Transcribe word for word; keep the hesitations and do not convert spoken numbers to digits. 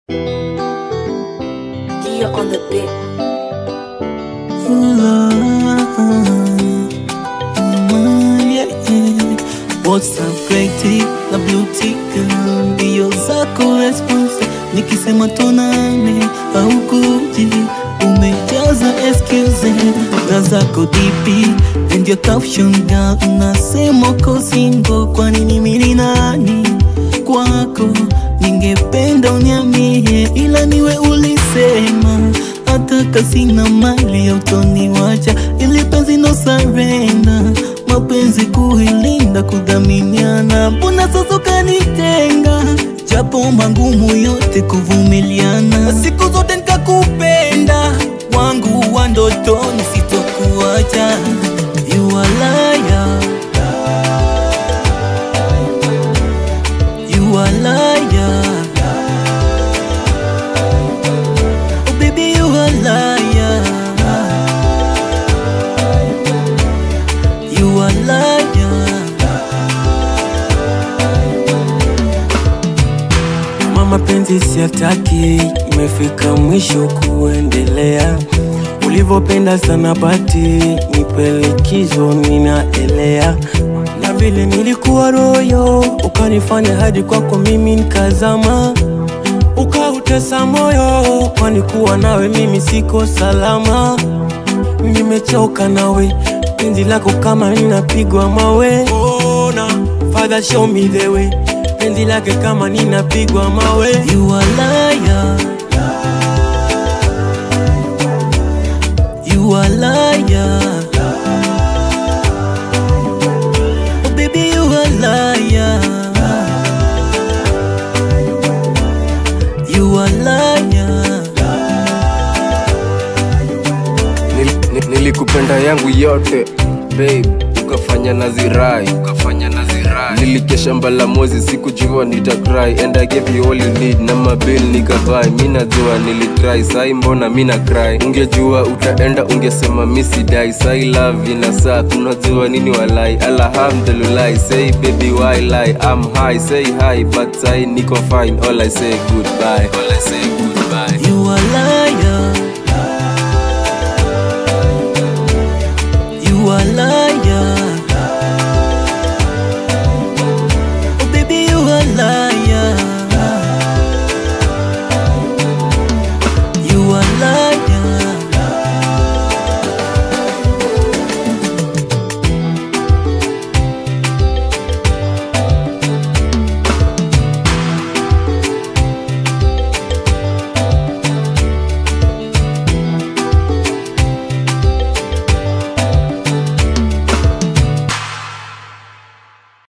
You're on the beat. What's up, great tea, la beauty girl. Ndiyo zako response, nikisema tonane au kuji. Umejaza excuse, na zako D P and your caption girl. Unasema uko single, kwa nini mimi nani? Kwako ningependa uniambie, ila niwe ulisema hata kasina mali ya utoniwacha, ili penzi no surrender, mapenzi kuilinda, kudhaminiana. Mbona sasa ukanitenga, japo mangumu yote kuvumiliana, siku zote nikakupenda, wangu wa ndotoni sitokuacha. You are liar, you are liar, oh baby you are liar, you are liar. Mama penzi siataki, imefika mwisho kuendelea. Ulivopenda sana bati, nipelekizo ninaelea. Na vile nilikuwa royo, ukanifanya hadi kwako mimi nikazama. Ukautesa moyo, kwani kuwa nawe mimi siko salama. Nimechoka nawe, penzi lako kama ninapigwa mawe. Oh na, Father show me the way, penzi lake kama ninapigwa mawe. You are liar, you are liar, oh baby you are liar, you are liar. Nil, nil, nilikupenda yangu yote babe, ukafanya nazirai, ukafanya nazirai. Nilikesha mbala mwezi sikujua nitakry, and I gave you all you need, na mabill nikabai. Mina jua nilitry, sai mbona mina cry. Ungejua utaenda ungesema misi die. Sai love inasa, kunajua nini walai. Alhamdulillah, say baby why lie. I'm high, say hi, but sai niko fine. All I say goodbye, all I say goodbye. You are liar.